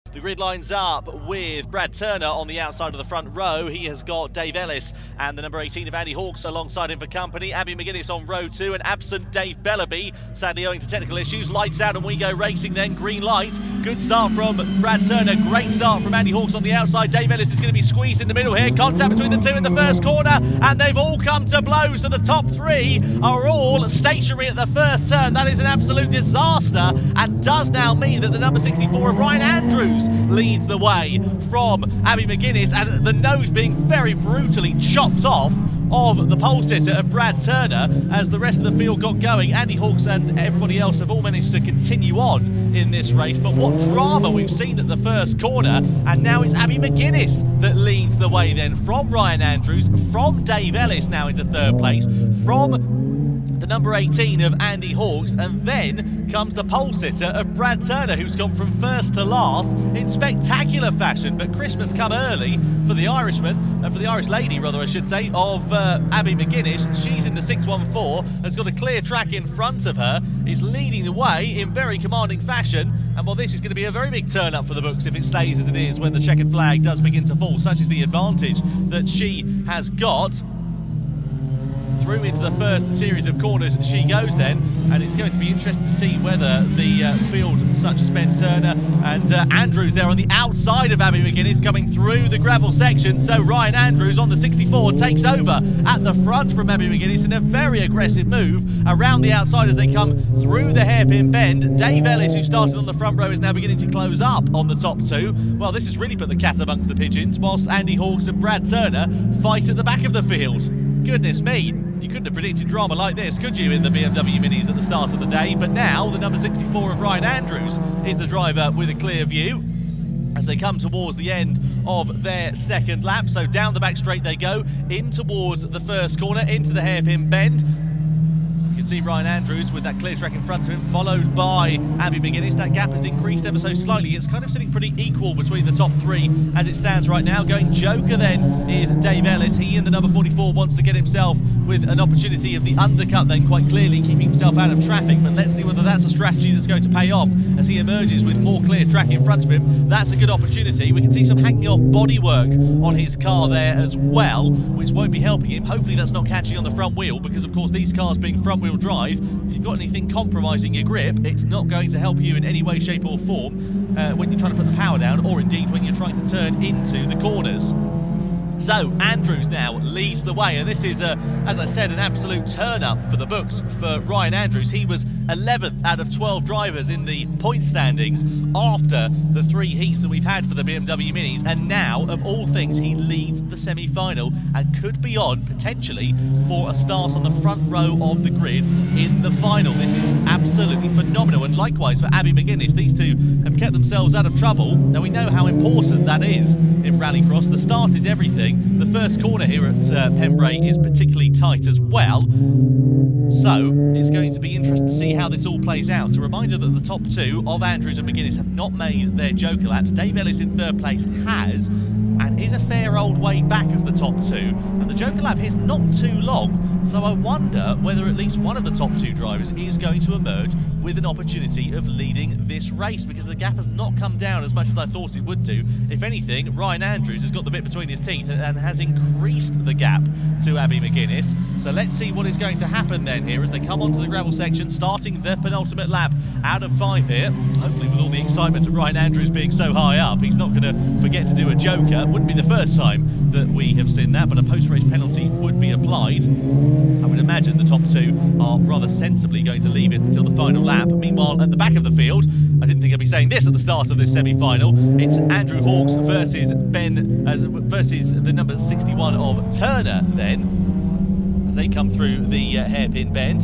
The grid lines up with Brad Turner on the outside of the front row. He has got Dave Ellis and the number 18 of Andy Hawks alongside him for company. Abby McGuinness on row 2 and absent Dave Bellaby, sadly owing to technical issues. Lights out and we go racing then. Green light. Good start from Brad Turner. Great start from Andy Hawks on the outside. Dave Ellis is going to be squeezed in the middle here. Contact between the two in the first corner and they've all come to blows. So the top three are all stationary at the first turn. That is an absolute disaster and does now mean that the number 64 of Ryan Andrews leads the way from Abby McGuinness, and the nose being very brutally chopped off of the pole sitter of Brad Turner as the rest of the field got going. Andy Hawks and everybody else have all managed to continue on in this race, but what drama we've seen at the first corner, and now it's Abby McGuinness that leads the way then from Ryan Andrews, from Dave Ellis now into third place, from the number 18 of Andy Hawks, and then comes the pole sitter of Brad Turner, who's gone from first to last in spectacular fashion. But Christmas come early for the Irishman, for the Irish lady rather I should say, of Abby McGuinness. She's in the 614, has got a clear track in front of her, is leading the way in very commanding fashion. And well, this is going to be a very big turn up for the books if it stays as it is when the checkered flag does begin to fall. Such is the advantage that she has got. Through into the first series of corners she goes then, and it's going to be interesting to see whether the field such as Ben Turner and Andrews there on the outside of Abby McGuinness coming through the gravel section. So Ryan Andrews on the 64 takes over at the front from Abby McGuinness in a very aggressive move around the outside as they come through the hairpin bend. Dave Ellis, who started on the front row, is now beginning to close up on the top two. Well, this has really put the cat amongst the pigeons, whilst Andy Hawks and Brad Turner fight at the back of the field. Goodness me. You couldn't have predicted drama like this, could you, in the BMW Minis at the start of the day? But now the number 64 of Ryan Andrews is the driver with a clear view as they come towards the end of their second lap. So down the back straight they go, in towards the first corner, into the hairpin bend. You can see Ryan Andrews with that clear track in front of him, followed by Abby McGuinness. That gap has increased ever so slightly. It's kind of sitting pretty equal between the top three as it stands right now. Going joker then is Dave Ellis. He in the number 44 wants to get himself with an opportunity of the undercut then, quite clearly keeping himself out of traffic. But let's see whether that's a strategy that's going to pay off as he emerges with more clear track in front of him. That's a good opportunity. We can see some hanging off bodywork on his car there as well, which won't be helping him. Hopefully that's not catching on the front wheel, because of course these cars being front wheel drive, if you've got anything compromising your grip, it's not going to help you in any way, shape or form when you're trying to put the power down, or indeed when you're trying to turn into the corners. So Andrews now leads the way, and this is, as I said, an absolute turn-up for the books for Ryan Andrews. He was 11th out of 12 drivers in the point standings after the 3 heats that we've had for the BMW Minis, and now, of all things, he leads the semi-final and could be on, potentially, for a start on the front row of the grid in the final. This is absolutely phenomenal, and likewise for Abby McGuinness. These two have kept themselves out of trouble. Now, we know how important that is in Rallycross. The start is everything. The first corner here at Pembrey is particularly tight as well. So it's going to be interesting to see how this all plays out. A reminder that the top two of Andrews and McGuinness have not made their joker laps. Dave Ellis in third place has, and is a fair old way back of the top two. And the joker lap is not too long, so I wonder whether at least one of the top two drivers is going to emerge with an opportunity of leading this race, because the gap has not come down as much as I thought it would do. If anything, Ryan Andrews has got the bit between his teeth and has increased the gap to Abby McGuinness. So let's see what is going to happen then here as they come onto the gravel section, starting their penultimate lap out of 5 here. Hopefully with all the excitement of Ryan Andrews being so high up, he's not going to forget to do a joker. Wouldn't be the first time that we have seen that, but a post-race penalty would be applied. I would imagine the top two are rather sensibly going to leave it until the final lap. Meanwhile, at the back of the field, I didn't think I'd be saying this at the start of this semi-final, it's Andrew Hawks versus versus the number 61 of Turner then, as they come through the hairpin bend.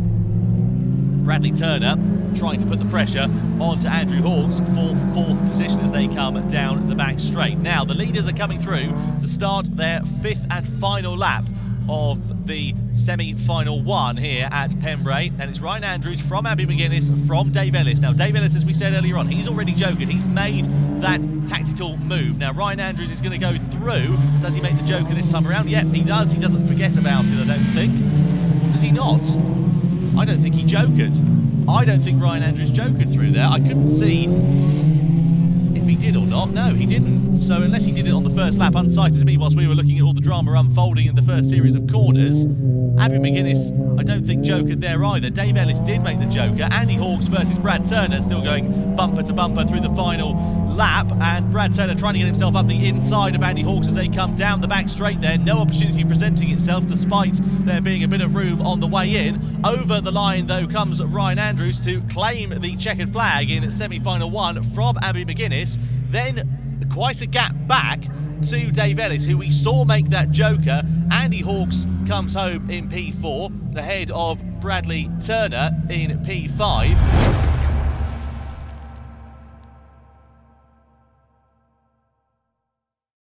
Bradley Turner trying to put the pressure onto Andrew Hawks for 4th position as they come down the back straight. Now, the leaders are coming through to start their 5th and final lap of the semi-final one here at Pembrey, and it's Ryan Andrews from Abby McGuinness from Dave Ellis. Now, Dave Ellis, as we said earlier on, he's already jokered. He's made that tactical move. Now, Ryan Andrews is going to go through. Does he make the joker this time around? Yep, he does. He doesn't forget about it, I don't think. Or does he not? I don't think he jokered. I don't think Ryan Andrews jokered through there. I couldn't see if he he did or not. No, he didn't. So unless he did it on the first lap, unsighted to me whilst we were looking at all the drama unfolding in the first series of corners. Abby McGuinness, I don't think jokered there either. Dave Ellis did make the joker. Andy Hawks versus Brad Turner, still going bumper to bumper through the final lap, and Brad Turner trying to get himself up the inside of Andy Hawks as they come down the back straight there. No opportunity presenting itself despite there being a bit of room on the way in. Over the line though comes Ryan Andrews to claim the checkered flag in semi-final 1 from Abby McGuinness. Then quite a gap back to Dave Ellis, who we saw make that joker. Andy Hawks comes home in P4 ahead of Bradley Turner in P5.